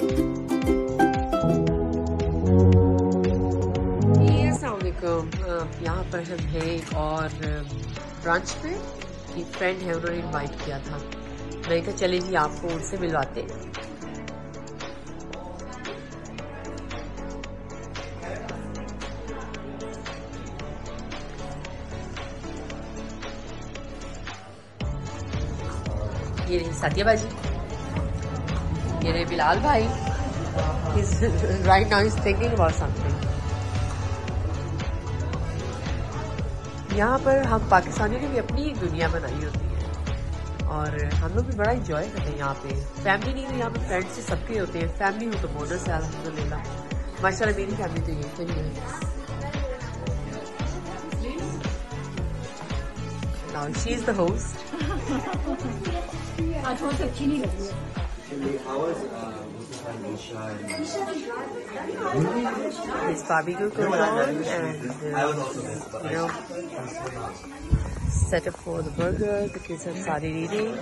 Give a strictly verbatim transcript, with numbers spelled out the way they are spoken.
यहाँ पर हम हैं एक और ब्रंच पे। एक फ्रेंड है, उन्होंने इनवाइट किया था। मैंने कहा चले जी आपको उनसे मिलवाते। ये रही सत्या बाजी, ये रहे बिलाल भाई। Right now is thinking about something. यहाँ पर हम पाकिस्तानियों ने भी अपनी एक दुनिया बनाई होती है और हम लोग भी बड़ा इंजॉय करते हैं यहाँ पे। फैमिली नहीं तो यहाँ पे फ्रेंड्स से सबके होते हैं। फैमिली हो तो बोनस है अल्हम्दुलिल्लाह। माशाल्लाह मेरी फैमिली तो यही पे नहीं है। Now she is the host. आज बहुत अच्छी नहीं लगी है। This barbecue going on and uh, you know set up for the burger. The kids have started eating.